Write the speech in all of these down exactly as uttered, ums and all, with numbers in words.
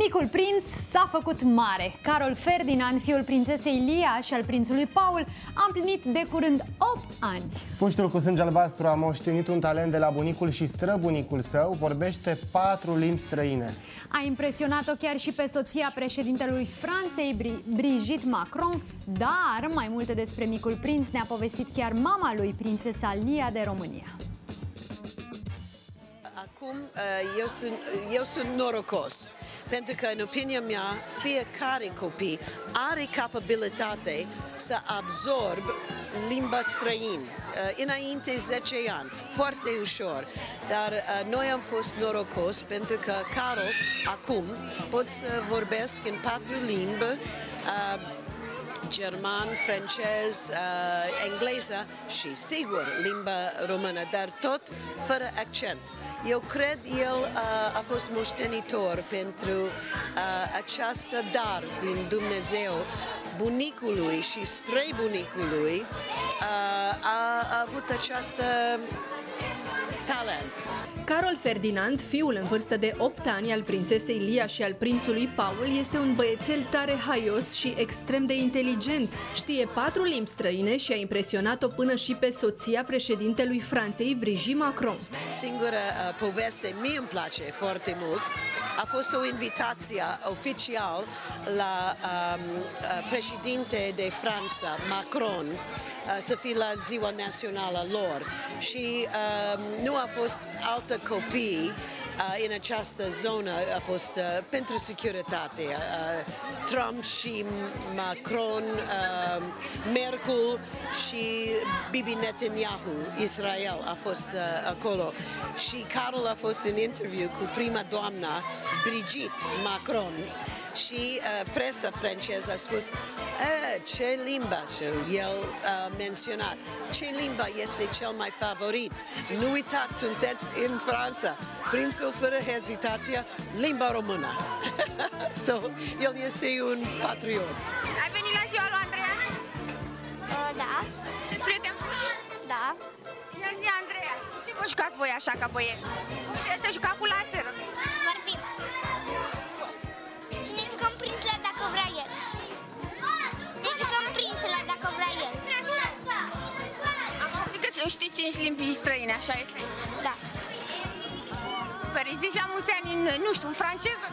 Micul prinț s-a făcut mare. Carol Ferdinand, fiul prințesei Lia și al prințului Paul, a împlinit de curând opt ani. Puștiul cu sânge albastru a moștenit un talent de la bunicul și străbunicul său, vorbește patru limbi străine. A impresionat-o chiar și pe soția președintelui Franței, Brigitte Macron, dar mai multe despre Micul prinț ne-a povestit chiar mama lui, prințesa Lia de România. Acum eu sunt, eu sunt norocos, pentru că, în opinia mea, fiecare copil are capabilitate să absorb limba străină. Înainte zece ani, foarte ușor, dar noi am fost norocos pentru că Carol acum pot să vorbesc în patru limbi, german, francez, uh, engleză și, sigur, limba română, dar tot fără accent. Eu cred el uh, a fost moștenitor pentru uh, această dar din Dumnezeu bunicului și străbunicului, uh, a, a avut această talent. Carol Ferdinand, fiul în vârstă de opt ani al prințesei Lia și al prințului Paul, este un băiețel tare haios și extrem de inteligent. Știe patru limbi străine și a impresionat-o până și pe soția președintelui Franței, Brigitte Macron. Singura uh, poveste mie îmi place foarte mult. A fost o invitație oficial la um, președinte de Franța, Macron, să fie la ziua națională lor și uh, nu a fost altă copii uh, în această zonă, a fost uh, pentru securitate. Uh, Trump și Macron, uh, Merkel și Bibi Netanyahu, Israel, a fost uh, acolo. Și Carol a fost în interviu cu prima doamna Brigitte Macron. Și uh, presa franceză a spus ce limba, și el a menționat ce limba este cel mai favorit. Nu uitați, sunteți în Franța, prințul fără hezitație, limba română. So, el este un patriot. Ai venit la ziua lui Andreas? Uh, da. Prieten? Da. Ia zi, Andreas, cu ce vă jucați voi așa ca băieți? Puteți să jucați cu laser? Vorbim. Și ne jucăm prințele dacă vrea el. Ne jucăm prințele dacă vrea el. Am auzit că știi cinci limbi străine, așa este? Da. Super, îi zici la mulți ani în, nu știu, în franceză?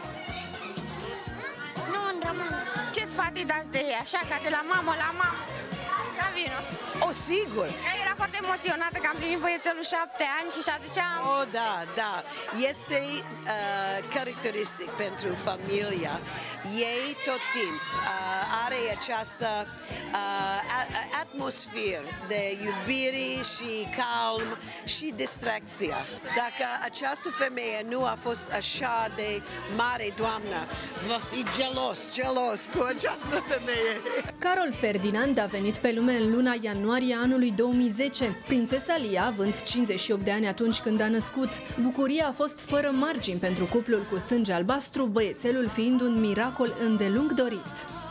Nu, în română. Ce sfat îi dați de ei, așa, ca de la mamă la mamă? Da, vino. O, sigur! Ea era foarte emoționată că am plinit băiețelul șapte ani și și aducea... Oh, da, da. Este uh, caracteristic pentru familia. Ei tot timp uh, are această uh, atmosferă de iubire și calm și distracție. Dacă această femeie nu a fost așa de mare doamnă, va fi gelos, gelos cu această femeie. Carol Ferdinand a venit pe lume în luna ianuarie anului două mii zece. Prințesa Lia, având cincizeci și opt de ani atunci când a născut. Bucuria a fost fără margini pentru cuplul cu sânge albastru, băiețelul fiind un miracol îndelung dorit.